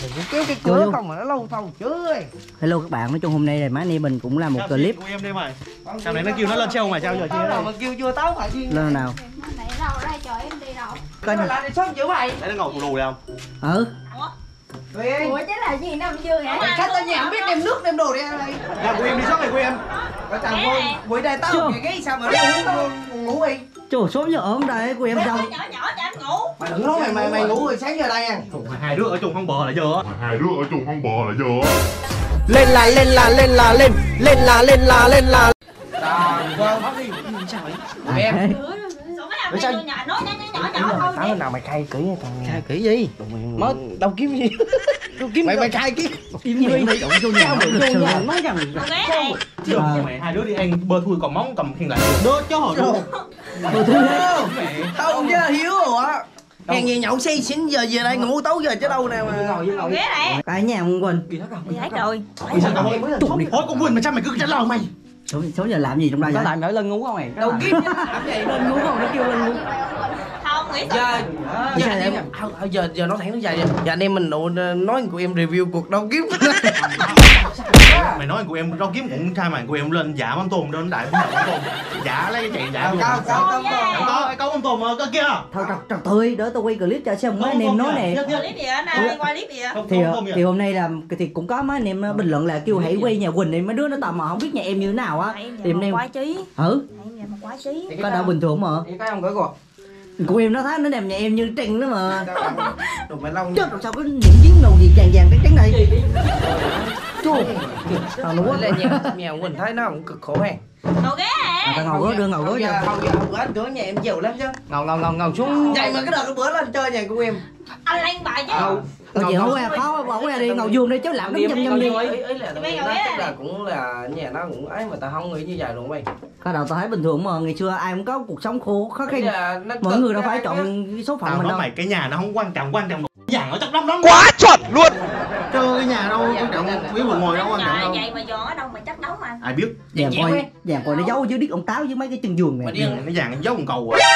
cũng kéo cái cửa không mà nó lâu thâu chứ. Hello các bạn, nói chung hôm nay là má anh em mình cũng làm một clip của em đây mày. Sao này nó kêu nó lên show mà sao giờ chia mà kêu chưa táo phải chi. lên nào. Coi là lại sống chữa mày. Đấy nó ngồi cụ đù đây không? Ừ. Ủa chứ là gì Nam Dương hả? Mày khách tao nhà không biết đem nước đem đồ đi ăn đây. Là của em đi sót này của em. Ở thằng buổi đây tao cái sao mà nó ngủ đi. Trời sớm giờ ở đây của em xong. Nhỏ nhỏ cho anh ngủ. Mày đừng nói mày ngủ rồi sáng giờ đây ăn. Hai đứa ở chung không bờ là giờ á. Hai đứa ở chung không bờ là giờ. Lên là lên là lên là lên, lên là lên là lên là. Vâng. Sao vậy? Em. Rồi sao nói nhỏ thôi. Tao nào mày khai kỹ thằng. Khai kỹ gì? Mới đâu kiếm gì? Đâu kiếm mày khai kỹ. Im đi. Động vô nhà nói rằng Mẹ hai đứa đi ăn bơ thui còn móng cầm khiên lại. Đứa chó hồi luôn. bơ thui. Tao chứ hiếu rồi á. Hèn gì nhậu say xỉn giờ về đây ngủ tấu giờ chứ đâu nè mà. Ngồi ghế này. Cái nhà ông Quỳnh. Gì hết rồi. Thôi con Quỳnh mà sao mày cứ trả lời mày? Số giờ làm gì trong đây vậy? Làm ở lên ngủ không mày? Đâu kiếm làm gì? Lên ngủ không? Nó kêu lên ngủ. Không nghĩ sao? Giờ nói thẳng nó dài vậy. Dạ anh em mình nói của em review cuộc đấu kiếm. Mày nói của em rau kiếm cũng trai mày của em lên giả mắm tôm đến đại bún mắm tôm. Giả lấy cái chạy giả. Có mắm tôm cơ kia. Thôi trật tươi đỡ tao quay clip cho xem mấy anh em nói nè. Clip gì á? Nào quay clip gì á? Thì hôm nay là thì cũng có mấy anh em bình luận là kêu hãy quay nhà Quỳnh này, mấy đứa nó tò mò không biết nhà em như thế nào á. Thì em quái trí. Ừ. Quái trí. Có đâu bình thường mà. Cái không cởi quần. Của em nó thấy nó đẹp nhà em như trinh đó mà. Đồ mày lâu chết rồi sao có những chiến đầu gì vàng vàng trắng này. Chua. Tao nó lên nhà Quỳnh thấy nó cũng cực khổ ha. Ngồi ghế nè. Tao ngồi đưa ngồi ghế cho. Không anh cửa nhà em chiều lắm chứ. Ngồi xuống. Vậy mà cái đợt bữa lên chơi nhà của em. Anh lên bài chứ. Chị không qua khó bỏ qua đi ngồi vuông đi cháu làm đứng nhâm đi. Ý là chắc là cũng là nhà nó cũng ấy mà tao không nghĩ như vậy luôn mày. Cái đầu tao thấy bình thường mà ngày xưa ai cũng có cuộc sống khổ khó khăn. Mọi người đâu phải chọn cái số phận mình đâu. Mày cái nhà nó không quan trọng vàng ở trong đó quá chuẩn luôn. Chứ cái nhà đâu quan trọng quý một ngồi đâu quan trọng đâu. Vậy mà giòn ở đâu mà chắc đấu mà. Ai biết. Vàng coi nó giấu dưới đít ông táo với mấy cái chân giường này. Nó vàng nó giấu con cầu à.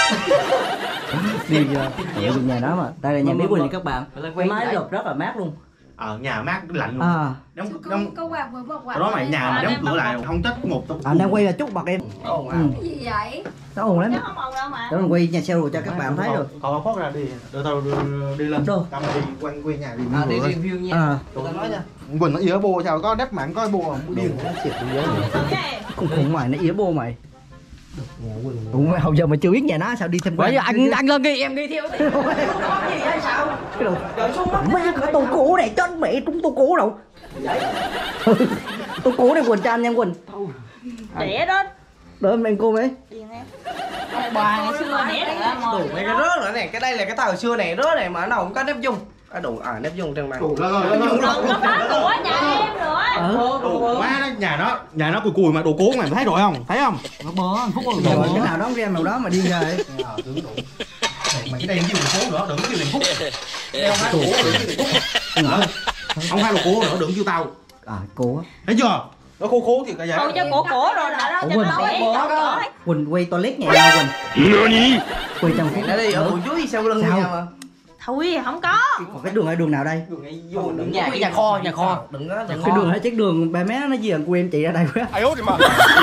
Đi giờ nhà đó mà. Đây là nhà Mỹ Quỳnh này các bạn. Cái máy lợp rất là mát luôn. Nhà mát lạnh luôn. Có quạt vừa bọc quạt. Đó mày nhà mà đóng cửa lại không chết một tao. Đang quay là chút bật em. Cái gì vậy? Nó ổn lắm. Không ồn đâu mà. Đó là quay nhà xe rồi cho các bạn thấy rồi. Còn thoát ra đi, để tao đi lên. Đâu? Tao đi quay nhà đi. Đi review nha. Tao nói nha. Quỳnh nó ỉa bô sao có đép mạng có bô không? Điên nó xịt tôi giấy. Cũng khủng mày nó ỉa bô mày. Ủa hồi giờ mà chưa biết nhà nó sao đi thêm quan. Anh lên đi em đi theo đi. Gì vậy sao? Cái đồ. Má cái tô cũ này chết mẹ trúng tô cũ đâu. Tô cũ này Quỳnh cho anh nha Quỳnh. Đẻ đó. Đỡ em cô mấy. Bà ngày xưa đẻ là Đủ mấy cái rớt nữa này, cái đây là cái tàu hồi xưa này rớt này mà nó không có nếp dung. Đủ nếp dung trên bàn. Nó phá của nhà em nữa. Má đó nhà nó cùi mà đồ cố mày thấy rồi không? Thấy không? Nó bớ anh Phúc rồi. Cái nào đó ra màu đó mà đi ra ấy. Mày cái đây kêu đồ cố nữa, đừng kêu liền Phúc. Không hai đồ cố nữa, đừng kêu tao. Cố á. Thấy chưa? Nó khô thì cả vậy. Thôi cho cổ rồi đó cho nó đẻ cho. Quỳnh quay toilet nhà nào Quỳnh? Quay trong Phúc. Nó đi ở dưới sau lưng nhà mà. Thôi không có. Còn cái đường ở đường nào đây? Đường nhà kho. Đừng có cái đường hay chắc đường ba mé nó gì của em chị ra đây quá. Ai út đi mà.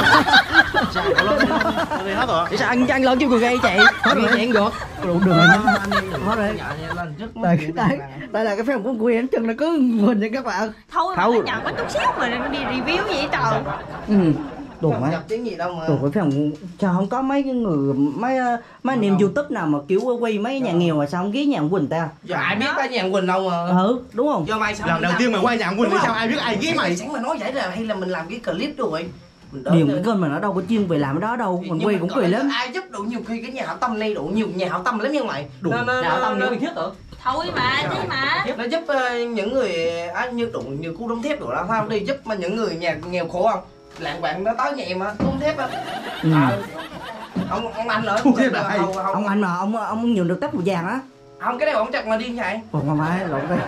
Lên hết rồi. Sao anh lớn kêu người gây chị. Hết rồi hẹn được. Đường này hết rồi. Đây là cái phim của em chân nó cứ mình nha các bạn. Thôi mà nhận có chút xíu mà đi review vậy trời. Đồ má. Tiếng gì đâu mà. Đồ cái phim sao không có mấy cái người mấy niềm YouTube nào mà kiểu quay mấy nhà nghèo mà sao không ghé nhà Quỳnh ta? Giờ ai biết cái nhà Quỳnh đâu mà. Đúng không? Do mày sao lần đầu tiên mày quay nhà Quỳnh thì sao ai biết ai ghé mày? Sáng mà nói vậy là hay là mình làm cái clip rồi. Điều cái kênh mà nó đâu có chuyên về làm cái đó đâu, mình quay cũng cười lắm. Ai giúp đủ nhiều khi cái nhà hảo tâm này đủ nhiều nhà hảo tâm lắm nha mày. Đủ nhà hảo tâm nữa mình thiết tưởng. Thôi mà chứ mà. Nó giúp những người như đủ như khu đống thép đủ đó không đi giúp mà những người nhà nghèo khổ không? Lạng bạn nó tới nhà em á, đống thép á. Ông anh nữa. Ông anh mà ông nhường được tép màu vàng á. Không cái này ông chặt mà điên vậy. Không phải lộn đây.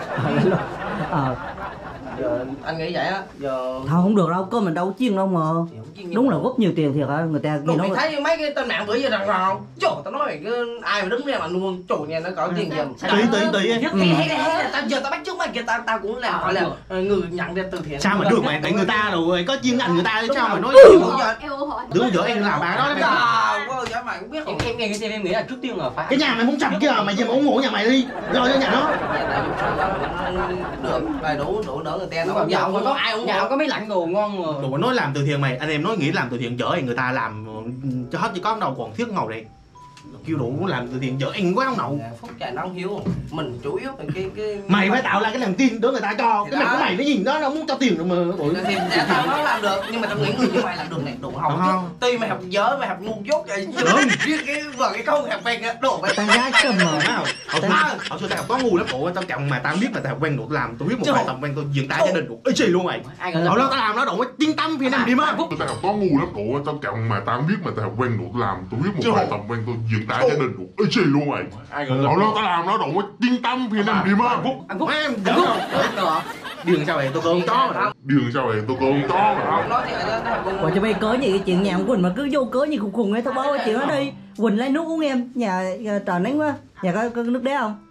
Giờ anh nghĩ vậy á, giờ thôi không được đâu, cơ mình đâu có chiên đâu mà. Đúng là góp nhiều tiền thiệt á, người ta nghe nói thấy mấy cái tên mạng bữa giờ rằng không trời tao nói mày ai mà đứng ra mà luôn chủ nhà nó có tiền giùm tí hay là tao giờ tao bắt trước mày kia tao cũng làm gọi là người nhận ra từ thiện. Sao mà được mày, tại người ta rồi có chuyên ngành người ta chứ sao mà nói đứa vợ em làm bà đó đấy. Dạ mày cũng biết em nghe cái em nghĩ là trước tiên là phải cái nhà mày muốn chậm kia mày về mà ủng hộ nhà mày đi, lo cho nhà nó. Được, mày đủ đỡ người ta nó nhà không có ai ủng hộ, có mấy lạnh đồ ngon mà. Đồ nói làm từ thiện mày, anh em nói nghĩ làm từ thiện dở người ta làm cho hết, chỉ có đâu còn thiết ngầu đây. Kêu đủ làm từ thiện dở anh quá ông nậu. Phúc chạy nó không hiếu, mình chủ yếu là cái mày phải tạo ra cái lòng tin đó người ta cho. Cái mày của mày nó nhìn nó muốn cho tiền rồi mà. Thì tao nó làm được, nhưng mà tao nghĩ người như mày làm được này đủ hậu. Tuy mày học dở, mày học ngu dốt vậy. Riêng cái câu học quen đồ mày Tao gái cầm mà. Họ xưa tao học có ngu lắm bộ, tao chồng mà tao biết mà tao học quen đủ làm, tôi biết một bài tập quen tôi diễn tả gia đình đủ ê chì luôn mày. Họ lo tao làm nó đủ tiếng tâm phía nam đi má. Tao học có ngu lắm bộ, tao chồng mà tao biết mà tao học quen đủ làm, tôi biết một bài tập quen tôi diễn tả gia đình đủ ê chì luôn mày. Họ lo tao làm nó đủ tiếng tâm phía nam đi má. Anh Phúc em giỡn không? Điền sao vậy tôi con chó mà. Điền sao vậy tôi con chó mà. Nói thì Ủa cho bây cớ gì cái chuyện nhà ông Quỳnh mà cứ vô cớ gì khùng khùng ấy, tao báo cái chuyện đó đi. Quỳnh lấy nước uống em, nhà trời nắng quá. Nhà có nước đá không?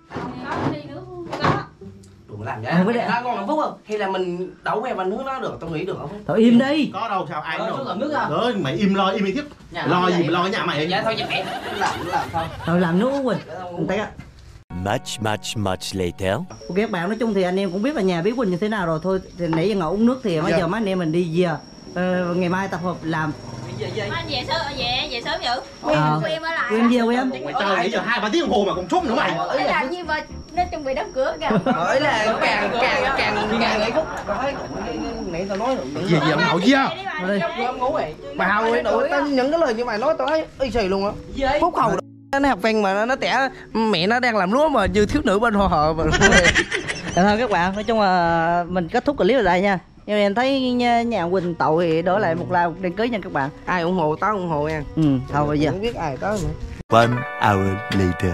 đừng làm vậy. Nó còn Phúc không? Hay là mình đấu em anh hướng nó được, tao nghĩ được không? Thôi im đi. Có đâu sao ai đâu. Nước à? Đó mày im lo im đi tiếp. Lo gì mà lo nhà mày. Dạ thôi mẹ. Làm thôi. Rồi làm nước uống Quỳnh. Tay á. Much later. Ok các bạn, nói chung thì anh em cũng biết là nhà Bí Quỳnh như thế nào rồi. Thôi thì nãy giờ ngồi uống nước thì bây giờ mấy anh em mình đi về. Ngày mai tập hợp làm. Anh về sớm dữ. Em ở lại. Em về em. Mày chờ nãy giờ 2-3 tiếng đồng hồ mà còn chốt nữa mày. Làm như mà nó chuẩn bị đóng cửa kìa. Bởi là càng nghĩ Phúc. Nãy tao nói được. Gì vậy ông gì á? Bà ơi, tao những cái lời như mày nói tao nói y xì luôn á. Phúc Hầu nó học văn mà nó tẻ mẹ nó đang làm lúa mà như thiếu nữ bên họ mà. Thôi các bạn, nói chung là mình kết thúc clip ở đây nha. Nhưng em thấy nhà Quỳnh tội thì đổi lại một like một đăng ký nha các bạn. Ai ủng hộ tao ủng hộ nha. Thôi bây giờ không biết ai tới nữa. 1 hour later.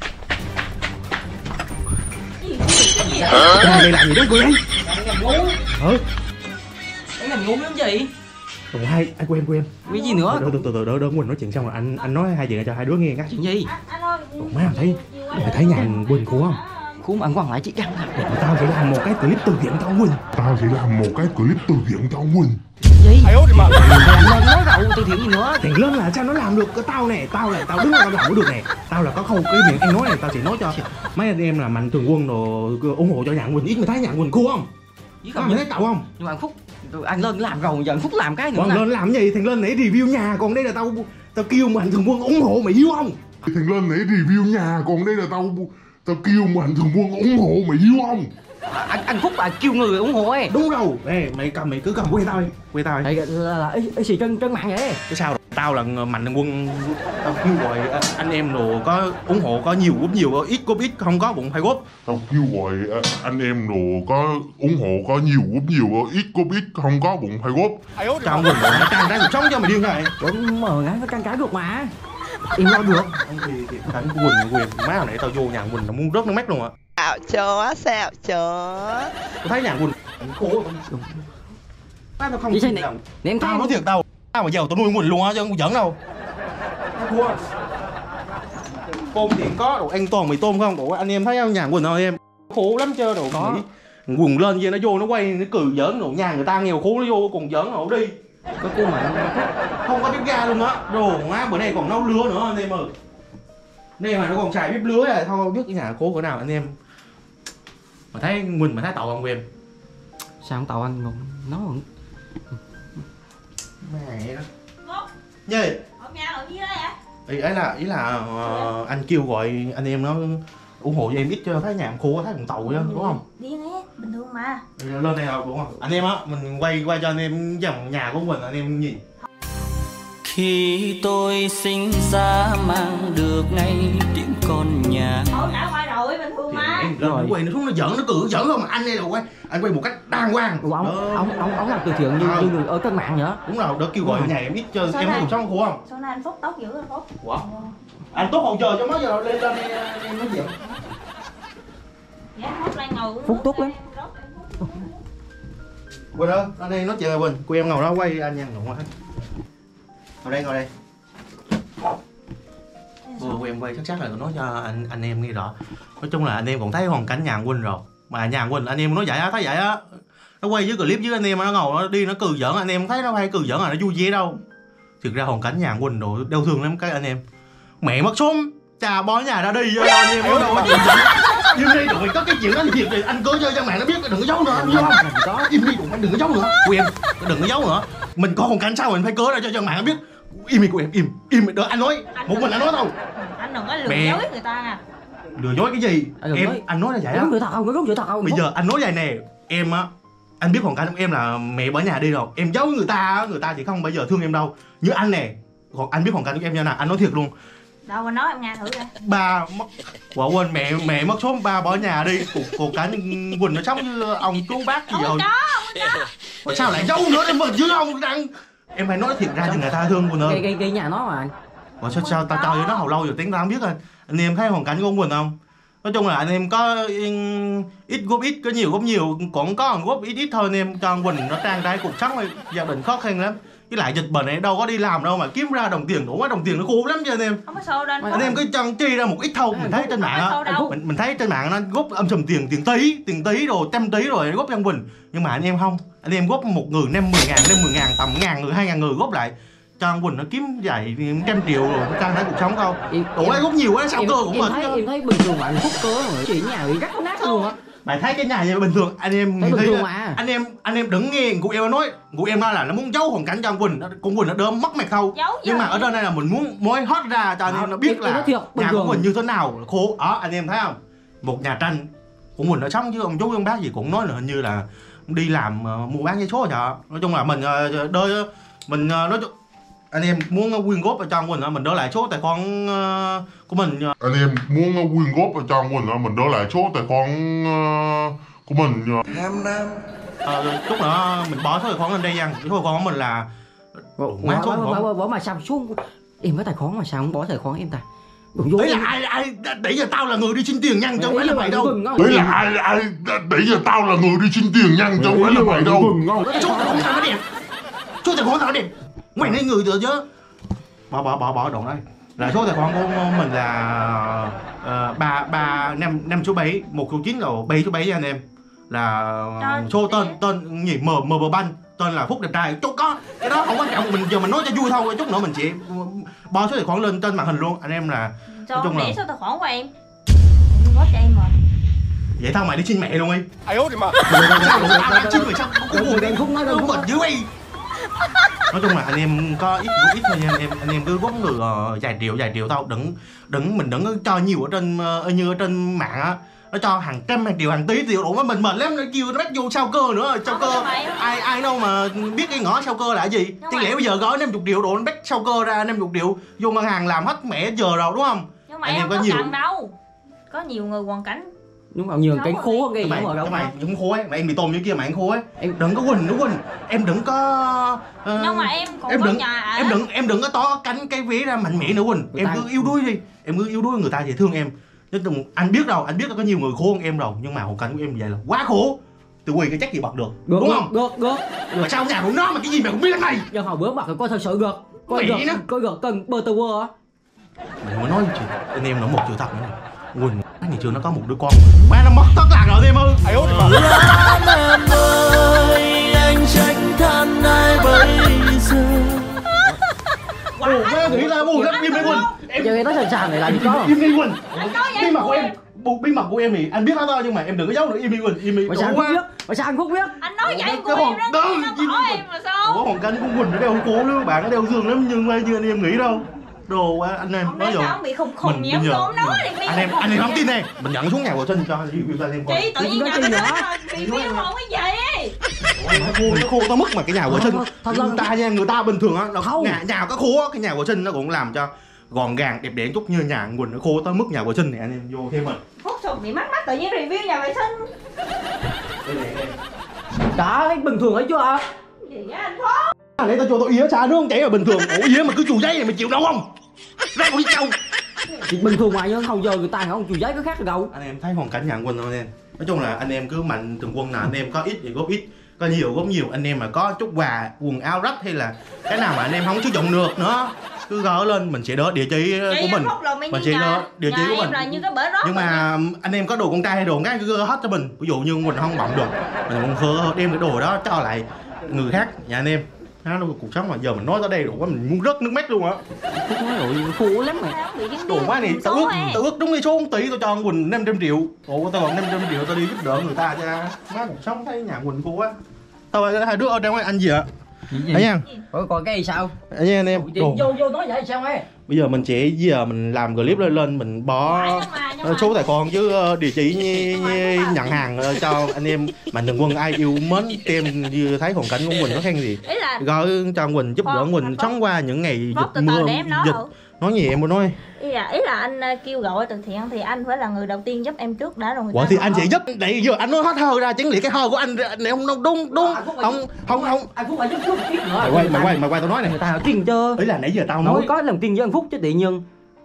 Đây làm gì đó Quỳnh? anh làm ngu lắm gì? Ủa hai anh của em. Cái gì nữa? Đỡ Quỳnh nói chuyện xong rồi anh nói hai chuyện cho hai đứa nghe cái. Chuyện gì? Má mày thấy nhà Quỳnh khổ không? Khổ mà anh quan lại chiếc răng. Tao sẽ làm một cái clip từ thiện cho ông Quỳnh. Tao sẽ làm một cái clip từ thiện cho ông Quỳnh. Gì? Mà làm nói rậu từ thiện gì nữa? Tiền lớn là sao nó làm được? Cái tao này, tao đứng ra tao làm được nè. Tao là có không cái miệng anh nói này, tao chỉ nói cho mấy anh em là mạnh thường quân rồi ủng hộ cho nhà Quỳnh. Ít mày thấy nhà Quỳnh khô không? Mày thấy cậu không? Nhưng mà anh Phúc anh lên làm rồi giờ anh Phúc làm cái nữa. Còn lên làm gì? Thằng lên nãy review nhà, còn đây là tao kêu mạnh thường quân ủng hộ mày hiểu không? Thằng lên nãy review nhà, còn đây là tao kêu mạnh thường quân ủng hộ mày hiểu không? Anh Phúc kêu người ủng hộ ấy. Đúng rồi. Ê, mày cứ cầm que tao đi. Que tao đi. Là gì trên mạng vậy? Cái sao? Tao là mạnh thường quân, tao kêu gọi anh em đồ có ủng hộ có nhiều góp nhiều, ít góp ít không có bụng phải góp. Tao kêu gọi anh em đồ có ủng hộ có nhiều góp nhiều, ít góp ít không có bụng phải góp. Trong Quỳnh nó trang trải cuộc sống cho mày điên rồi. Đúng mà ngắn nó trang trải được mà. Em lo được. Anh Quỳnh má hồi nãy tao vô nhà Quỳnh nó muốn rớt nước mắt luôn ạ. Xạo chó. Tôi thấy nhà Quỳnh khổ. Tao không gì này. Em tao nói thiệt tao mà giàu tao nuôi Quỳnh luôn á chứ không giỡn đâu. Thua. Tôm thì có đồ ăn toàn mì tôm không? Đồ anh em thấy không nhà Quỳnh không em? Khổ lắm chơi đồ có. Quỳnh lên kia nó vô nó quay nó cười giỡn đồ nhà người ta nghèo khổ nó vô còn giỡn đồ đi. Có cô mà không có bếp ga luôn á. Đồ má bữa nay còn nấu lứa nữa anh em ơi. Đây mà nó còn xài bếp lứa này thôi biết cái nhà cố cỡ nào anh em. Mà thấy Quỳnh mà thấy tàu không em? sao không tàu anh nó mẹ đó. Gì? Ở nhà ở dưới đó hả? Ý là anh kêu gọi anh em nó ủng hộ cho em ít cho thấy nhà khô thấy còn tàu chứ đúng không? Điên ấy, bình thường mà. Lên đây đúng không? Anh em á, mình quay cho anh em dòng nhà của mình anh em nhìn. Khi tôi sinh ra mang được ngay tiếng con nhà. Ủa đã quay rồi bình thường mà. Rồi quay nó xuống nó giỡn nó cười giỡn không mà anh đây là quay anh quay một cách đàng hoàng. Ông làm từ thiện như người ở trên mạng vậy. Đúng rồi, đỡ kêu gọi nhà em ít cho em cuộc sống khổ không? Sau này anh Phúc tốt dữ rồi Phúc. Ủa? Anh tốt hỗ trợ cho mấy giờ lên em nói chuyện. Dạ Phúc đang ngồi. Phúc tốt lắm. Quỳnh ơi, anh đây nói chuyện rồi Quỳnh, cô em ngồi đó quay anh nha ngồi hết. Ngồi đây. Cô em quay chắc là nói cho anh em nghe rõ. Nói chung là anh em cũng thấy hoàn cảnh nhà Quỳnh rồi. Mà nhà Quỳnh anh em nó vậy á, thấy vậy á, nó quay với clip với anh em nó ngồi nó đi nó cười giỡn, anh em thấy nó hay cười giỡn nó vui vẻ đâu. Thực ra hoàn cảnh nhà Quỳnh đồ đau thương lắm cái anh em. Mẹ mất sớm, cha bó nhà ra đi cho anh em nó đâu có chuyện giỡn. Im đi tụi mình có cái chuyện đó thì việc anh cứ cho mẹ nó biết, đừng có giấu nữa, hiểu không? Im đi tụi mình đừng có giấu nữa. Của em đừng có giấu nữa. Mình có hoàn cảnh sao mình phải cớ ra cho dân mạng nó biết. Im đi của em, im đợi anh nói. Một mình anh nói đâu. Anh đừng có lừa dối người ta nè. Lừa dối cái gì? Anh nói là vậy á. Người thật không, người thật không. Bây giờ anh nói vậy nè, em á, anh biết hoàn cảnh của em là mẹ bỏ nhà đi rồi, em giấu người ta chỉ không bao giờ thương em đâu. Như anh nè, còn anh biết hoàn cảnh của em như nào, anh nói thiệt luôn. Đâu mà nói em nghe thử coi. Ba mất, quả quên mẹ mất sớm, ba bỏ nhà đi, cuộc cả Quỳnh nó sống như ông chú bác gì rồi. Mà sao lại giấu nữa em chứ ông đang, em phải nói thiệt ra cho người ta thương Quỳnh ơi. Cái nhà nó mà. Ủa sao tao cho nó hầu lâu rồi tiếng tao không biết rồi. Anh em thấy hoàn cảnh của ông Quỳnh không? Nói chung là anh em có ít góp ít, có nhiều góp nhiều, còn có góp ít thôi anh em, cho ông Quỳnh nó trang trải cuộc sống, gia đình khó khăn lắm. Với lại dịch bệnh này đâu có đi làm đâu mà kiếm ra đồng tiền, đủ quá đồng tiền nó khổ lắm cho anh em. Không có xô đâu anh em cứ chăng chi ra một ít thôi. Mình thấy trên mạng á, mình thấy trên mạng nó góp âm sùm tiền tí rồi 100 tí rồi góp cho ông Quỳnh. Nhưng mà anh em không, anh em góp một người 50 ngàn tầm 1.000 người 2.000 người góp lại cho ông Quỳnh nó kiếm vài 100 triệu rồi nó trang trải cuộc sống không. Đủ ấy góp nhiều quá sao cơ cũng mệt. Em thấy bình thường bạn hút cớ rồi chuyện nhà bị rách nát luôn á. Mày thấy cái nhà như bình thường, anh em thấy anh em đừng nghe cụ em nói là nó muốn giấu hoàn cảnh cho ông Quỳnh, con Quỳnh nó đỡ mất mặt thôi. Nhưng mà ở đây này là mình muốn mới hót ra cho anh em nó biết là nhà của Quỳnh như thế nào khổ. Đó anh em thấy không, một nhà tranh của Quỳnh nó sống chứ ông chú ông bác gì cũng nói là hình như là đi làm mua bán giấy số chợ. Nói chung là mình nói anh em muốn quyên góp cho ông Quỳnh mình đỡ lại số tài khoản của mình. Anh em muốn quyên góp cho ông Quỳnh mình đỡ lại số tài khoản của mình. Chút nữa mình bỏ số tài khoản lên đây nha. Số tài khoản của mình là bỏ mà sao xuống em có tài khoản mà sao không bỏ tài khoản em ta. Đấy là ai để giờ tao là người đi xin tiền nhăn chứ không phải là mày đâu. Đấy là ai để giờ tao là người đi xin tiền nhăn chứ không phải là mày đâu. Số tài khoản tao nó đẹp, số tài khoản tao nó đẹp, mày nói người được chứ. Bỏ đoạn đây. Là số tài khoản của mình là 5 số 7 1 số 9 rồi 7 số 7 nha anh em. Là số tên gì M Banh, tên là Phúc đẹp trai. Chút có cái đó không quan trọng, mình giờ mình nói cho vui thôi, chút nữa mình sẽ bỏ số tài khoản lên trên màn hình luôn anh em. Là nói chung là số tài khoản của em góp cho em mà. Vậy tao mày đi xin mẹ luôn đi. Ai ố thì mà. Xin mày sao không mệt dữ vậy. Nói chung là anh em có ít thôi nha anh em cứ góp người vài triệu tao, mình đừng có cho nhiều ở trên như ở trên mạng á, nó cho hàng trăm hàng triệu hàng tỷ triệu đủ mình mệt lắm, nó kêu nó bắt vô sao cơ nữa. Sao cơ ai đâu mà biết cái ngõ sao cơ là cái gì. Chứ lẽ bây giờ gói 50 triệu độ nó bắt sao cơ ra 50 triệu vô ngân hàng làm hết mẹ giờ rồi đúng không. Nhưng mà em có nhiều đâu, có nhiều người hoàn cảnh. Đúng rồi, nhiều cái khố cái gì mà đâu mày cũng khố ấy, mà em bị tôm như kia mà em khố ấy. Em đừng có Quỳnh, em đừng có nhưng mà em còn có nhà em đừng có to cánh cái vế ra mạnh mẽ nữa Quỳnh. Em cứ yếu đuối đi, em cứ yếu đuối người ta dễ thương em. Chứ anh biết đâu, anh biết là có nhiều người khổ hơn em rồi, nhưng mà hoàn cảnh của em vậy là quá khổ. Từ quỳ cái chắc gì bật được đúng không? Được. Mà sao nhà của nó mà cái gì mày cũng biết này. Do hồi bữa bật coi thật sự gật. Coi gật cần bơ tơ á. Đừng có nói chuyện anh em nói một chữ thật nữa này. Quỳnh ngày trước nó có một đứa con má nó mất tất lạc rồi em ơi. Ai ố thì mà. Em ơi anh trách than ai bây giờ. Má nghĩ là buồn lắm im đi Quỳnh. Em giờ nó sàn này là gì có. Im đi Quỳnh. Bí mật của em thì anh biết hết thôi, nhưng mà em đừng có giấu nữa. Im đi Quỳnh, im đi. Mà sao anh Phúc biết? Anh nói vậy của em đó, nó bỏ em mà sao? Ủa hoàn cảnh của Quỳnh nó đeo khổ lắm, bạn nó đeo dương lắm nhưng mà như anh em nghĩ đâu. Đồ quá anh em nói rồi. Ông bị khùng gì không nói đi. Anh em không tin này, mình nhận xuống nhà của Trinh cho review cho anh em coi. Chị tự nhiên nhà nó review không cái gì. Nó khô tao mất mà cái nhà của Trinh. Người ta nha, người ta bình thường á, nhà có khô á, cái nhà của Trinh nó cũng làm cho gọn gàng đẹp đẽ chút, như nhà Quỳnh nó khô tới mức nhà vệ sinh này anh em vô thêm mình. Hút sụp bị mắc tự nhiên review nhà vệ sinh. Đó, bình thường ấy chưa? Gì vậy anh Phúc? Nãy tao cho tao ía cha nước chảy là bình thường. Ủa ía mà cứ chù giấy này mày chịu đâu không? Ra con đi châu. Thì bình thường mà nhưng không giờ người ta không chù giấy có khác được đâu. Anh em thấy hoàn cảnh nhà Quỳnh không anh em? Nói chung là anh em cứ mạnh từng quân nào, anh em có ít thì góp ít, có nhiều góp nhiều. Anh em mà có chút quà, quần áo rách hay là cái nào mà anh em không sử dụng được nữa cứ gỡ lên mình sẽ đỡ địa chỉ của mình. Mình sẽ đỡ địa chỉ của mình. Nhưng mà anh em có đồ con trai hay đồ cái cứ gỡ hết cho mình. Ví dụ như mình không bận được, mình còn đem cái đồ đó cho lại người khác nhà anh em. Nó cuộc sống mà giờ mình nói tới đây đủ quá mình muốn rớt nước mắt luôn á. Nói rồi khổ lắm mày. Đồ quá này tao ước đúng đi số 1 tỷ tao cho ông Quỳnh 500 triệu. Ủa tao còn 500 triệu tao đi giúp đỡ người ta cho má cuộc sống thấy nhà Quỳnh khổ quá. Tao hai đứa ở trong anh gì ạ? Thấy nha. Còn cái gì sao? Anh em. Vô nói vậy sao ấy? Bây giờ mình sẽ mình làm clip lên mình bỏ số tài khoản chứ địa chỉ nhận hàng cho anh em Mạnh Thường Quân ai yêu mến tem như thấy hoàn cảnh của Quỳnh nó khen gì gọi cho Quỳnh giúp đỡ Quỳnh sống qua những ngày dịch mưa dịch nói gì em muốn nói ý là anh kêu gọi từ thiện thì anh phải là người đầu tiên giúp em trước đã rồi người ta thì anh sẽ giúp đấy giờ anh nói hết hơi ra chứng lý cái hơi của anh này không đúng không anh Phúc phải giúp chút ít nữa mày quay tao nói này người ta tin chưa ý là nãy giờ tao nói có lòng tin với anh Phúc chứ tự nhiên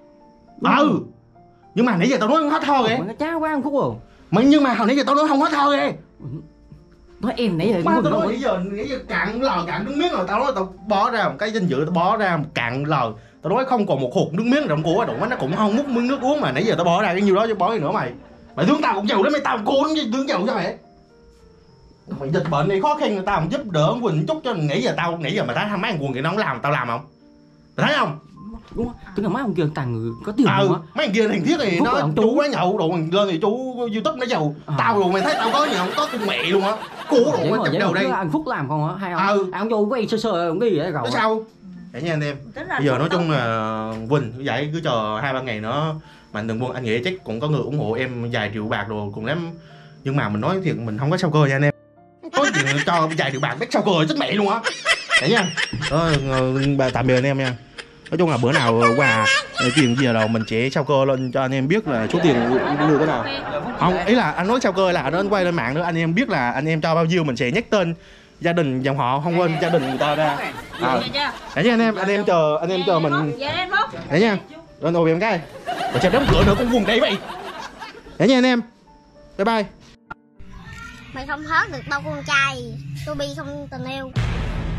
nhưng mà nãy giờ tao nói không hết hơi kìa nó cháo quá anh Phúc rồi nhưng mà hồi nãy giờ tao nói không hết hơi kìa nói em nãy giờ tao nói nãy giờ cạn lời cạn nước miếng rồi tao nói tao bỏ ra một cái dinh dưỡng tao bỏ ra một cạn lời tao nói không còn một hột nước miếng trong của đụng nó cũng không múc miếng nước uống mà nãy giờ tao bỏ ra cái nhiêu đó chứ bỏ gì nữa mày thương tao cũng giàu đấy mày tao cô chứ thương giàu cho mày mày dịch bệnh này khó khăn người ta không giúp đỡ Quỳnh chút cho nãy giờ mà thấy mấy thằng Quỳnh kia nó không làm tao làm không mày thấy không đúng tức là mấy ông kia toàn người có tiền không á mấy thằng kia thành thiết thì nó chú quá nhậu đồ lên thì chú YouTube nó giàu tao rồi mày thấy tao có gì không có con mẹ luôn á cú đồ chụp đầu đây anh Phúc làm không á hay không anh vô quay sơ cái gì vậy rồi sao để nha anh em bây giờ nói chung là Quỳnh vậy cứ chờ 2-3 ngày nữa Mạnh Thường Quân anh nghĩ chắc cũng có người ủng hộ em vài triệu bạc rồi cùng lắm nhưng mà mình nói thiệt mình không có sao cơ nha anh em có chuyện cho vài triệu bạc biết sao cơ chết mẹ luôn á để nha tạm biệt anh em nha. Nói chung là bữa nào quà tiền gì đâu mình sẽ sao cơ lên cho anh em biết là số tiền như thế nào. Không, ý là anh nói sao cơ là anh quay lên mạng nữa anh em biết là anh em cho bao nhiêu mình sẽ nhắc tên gia đình dòng họ không quên gia đình người ta ra. Để nha anh em chờ mình. Để nha. Lên ôm em cái. Mà xem đóng cửa nữa con quần đây vậy. Để nha anh em. Bye bye. Mày không hết được bao con trai. Tôi bi không tình yêu.